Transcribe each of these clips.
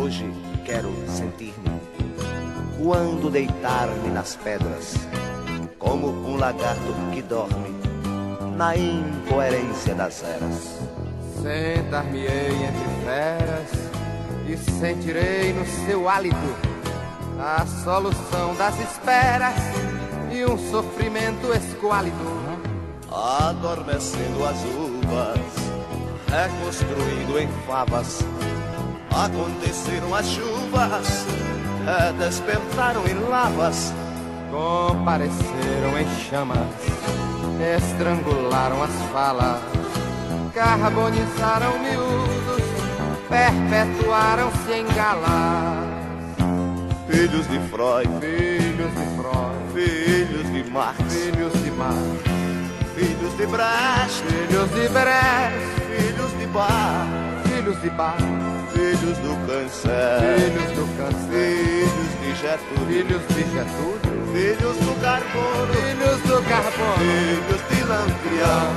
hoje quero sentir-me quando deitar-me nas pedras, como um lagarto que dorme na incoerência das eras. Sentar-me-ei entre feras e sentirei no seu hálito a solução das esperas e um sofrimento esquálido. Adormecendo as uvas, reconstruindo em favas, aconteceram as chuvas, despertaram em lavas, compareceram em chamas, estrangularam as falas, carbonizaram miúdos, perpetuaram-se em galas. Filhos de Freud, Filhos de Freud, filhos de Marx, filhos de Marx, filhos de Brecht, filhos de Brecht, filhos de Bach, filhos de Bach, filhos do câncer, filhos do câncer, filhos de Getúlio, filhos de Getúlio, filhos do carbono, filhos do carbono, filhos de Lampião,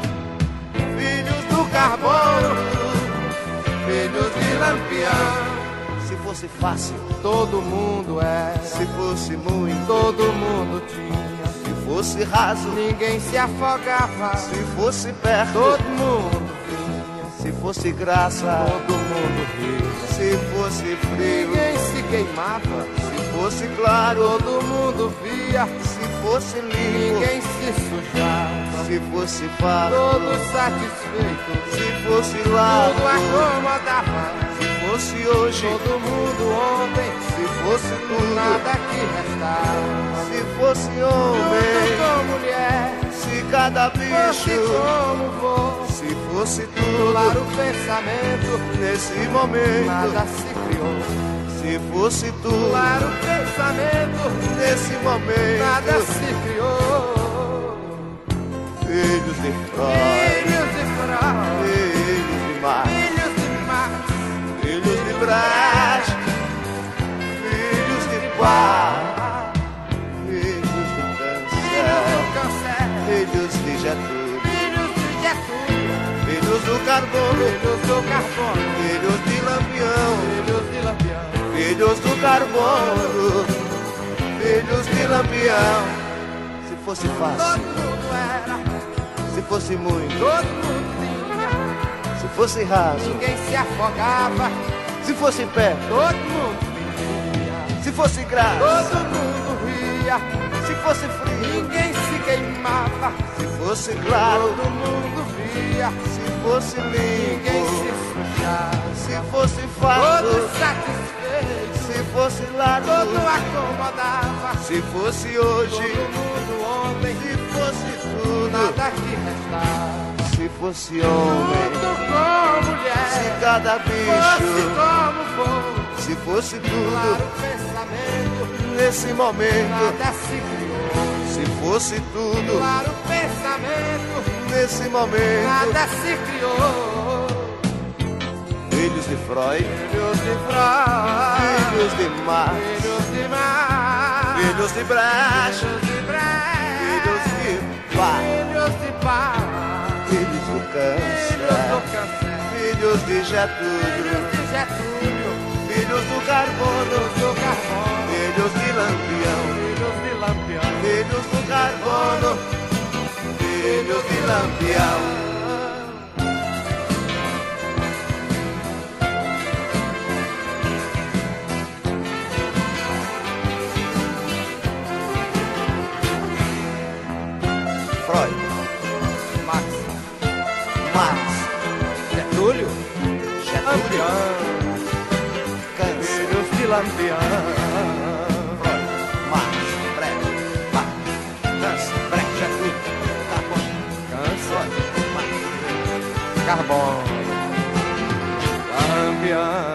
filhos do carbono, filhos de Lampião. Se fosse fácil, Todo mundo era, se fosse muito, todo mundo tinha, se fosse raso, ninguém se afogava, se fosse perto, todo mundo vinha, se fosse graça, todo mundo ria, se fosse frio, ninguém se queimava, se fosse claro, todo mundo via, se fosse limpo, ninguém se sujava, se fosse farto, todos satisfeitos, se fosse largo, tudo acomodava, se fosse hoje, todo mundo ontem, se fosse tudo, nada que restava, se fosse junto homem, com mulher, se cada fosse bicho, como for, se fosse tudo, claro o pensamento, nesse momento, nada se criou, se fosse tudo, claro o pensamento, nesse momento, nada se criou. filhos de Freud, Filhos de Freud, filhos de Marx, filhos de Marx, filhos de Brecht, filhos de Bach, filhos do câncer, câncer, filhos de Getúlio, filhos de Getúlio, filhos do carbono, filhos do carbono, filhos de Lampião, filhos de Lampião, filhos do carbono, filhos de Lampião. Se fosse todo fácil, mundo era, se fosse muito, todo mundo tinha, se fosse raso, ninguém se afogava, se fosse perto, todo mundo via, se fosse graça, todo mundo ria, se fosse frio, ninguém se queimava, se fosse claro, todo mundo via, se fosse ninguém se limpo, sujava, se fosse farto, todos satisfeitos, se fosse largo, todo acomodava, se fosse hoje, todo mundo ontem, se fosse tudo, nada que restava, se fosse homem, junto com se mulher, cada fosse bicho, como for, se fosse claro tudo, o pensamento, nesse momento, nada se criou, se fosse tudo, claro o pensamento, nesse momento, nada se criou. filhos de Freud, Filhos de Freud, filhos de Marx, filhos de Marx, filhos de Brecht, filhos de Brecht, filhos de Bach, filhos de Bach, filhos do filhos do câncer, câncer, filhos de Getúlio, filhos de Getúlio, filhos do carbono, filhos do carbono, filhos de Lampião, filhos de Lampião, filhos do carbono, filhos de Lampião. Freud, Marx, Marx, Getúlio, Getúlio, Lampião, câncer, filhos de Lampião, Freud, Marx, Brecht, Bach, câncer, Brecht, Getúlio, carbono, câncer, Freud, Marx, carbono, Lampião.